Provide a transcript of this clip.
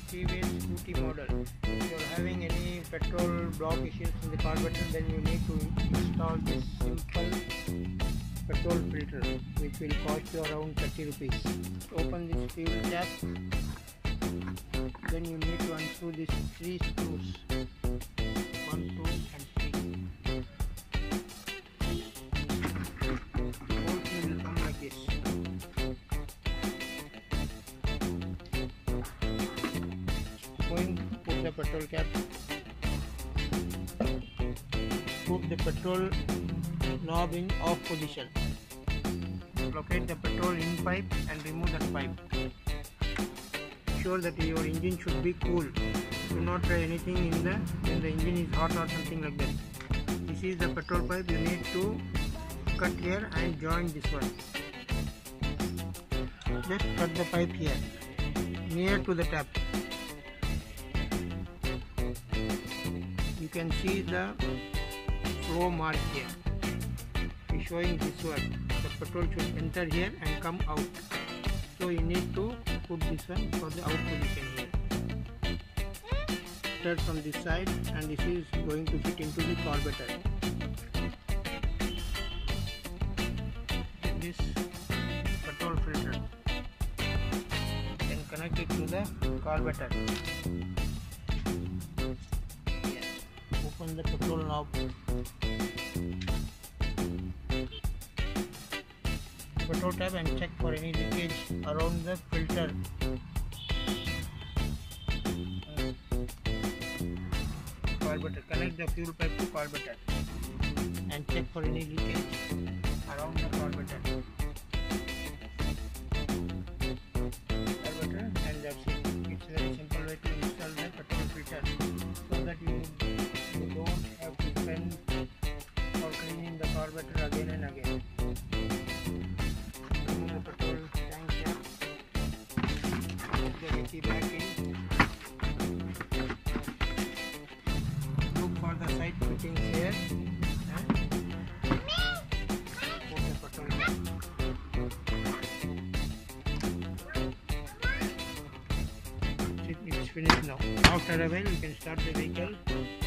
previous scooty model. If you are having any petrol block issues in the carburetor, then you need to install this simple petrol filter, which will cost you around 30 rupees. Open this fuel cap, then you need to unscrew these 3 screws, 1, 2 and 3. Bolt will come like this. Going to put the petrol cap, put the petrol knob in off position, locate the petrol in pipe and remove that pipe. Sure that your engine should be cool. Do not try anything when the engine is hot or something like that. This is the petrol pipe. You need to cut here and join this one. Just cut the pipe here near to the tap. You can see the flow mark here. It's showing this one. The petrol should enter here and come out. So you need to put this one for the out position here. Start from this side, and this is going to fit into the carburetor. This petrol filter, then connect it to the carburetor. Open the petrol knob. Petrol tab and check for any leakage around the filter. Carburetor. Connect the fuel pipe to carburetor and check for any leakage around the carburetor. And that's it. It's a very simple way to install the petrol filter, so that you don't have to spend for cleaning the carburetor again and again. Remove the petrol tank cap, put the dicky back in, look for the side fittings here, and put the petrol cap. It's finished now. After a while you can start the vehicle.